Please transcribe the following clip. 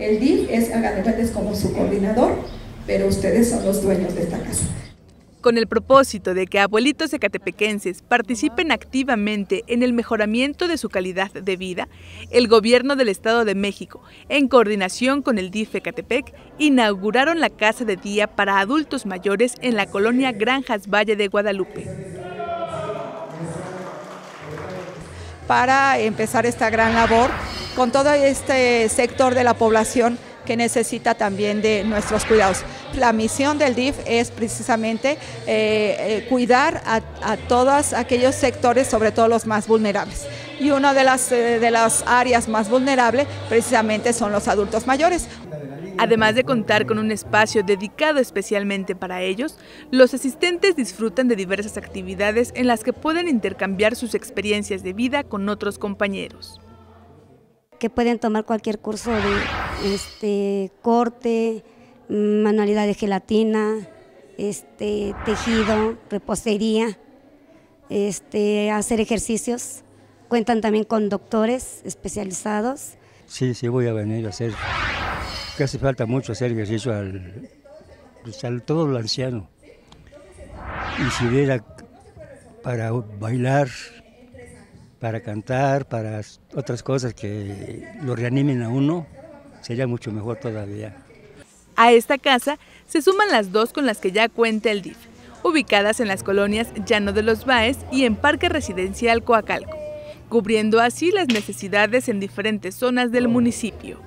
El DIF es, hagan de cuenta, es como su coordinador, pero ustedes son los dueños de esta casa. Con el propósito de que abuelitos ecatepequenses participen activamente en el mejoramiento de su calidad de vida, el Gobierno del Estado de México, en coordinación con el DIF Ecatepec, inauguraron la Casa de Día para Adultos Mayores en la colonia Granjas Valle de Guadalupe. Para empezar esta gran labor con todo este sector de la población que necesita también de nuestros cuidados. La misión del DIF es precisamente cuidar a todos aquellos sectores, sobre todo los más vulnerables. Y una de las áreas más vulnerables precisamente son los adultos mayores. Además de contar con un espacio dedicado especialmente para ellos, los asistentes disfrutan de diversas actividades en las que pueden intercambiar sus experiencias de vida con otros compañeros. Que pueden tomar cualquier curso de corte, manualidad de gelatina, tejido, repostería, hacer ejercicios. Cuentan también con doctores especializados. Sí, voy a venir a hacer, que hace falta mucho hacer ejercicio al todo lo anciano. Y si hubiera para bailar, para cantar, para otras cosas que lo reanimen a uno, sería mucho mejor todavía. A esta casa se suman las dos con las que ya cuenta el DIF, ubicadas en las colonias Llano de los Báez y en Parque Residencial Coacalco, cubriendo así las necesidades en diferentes zonas del municipio.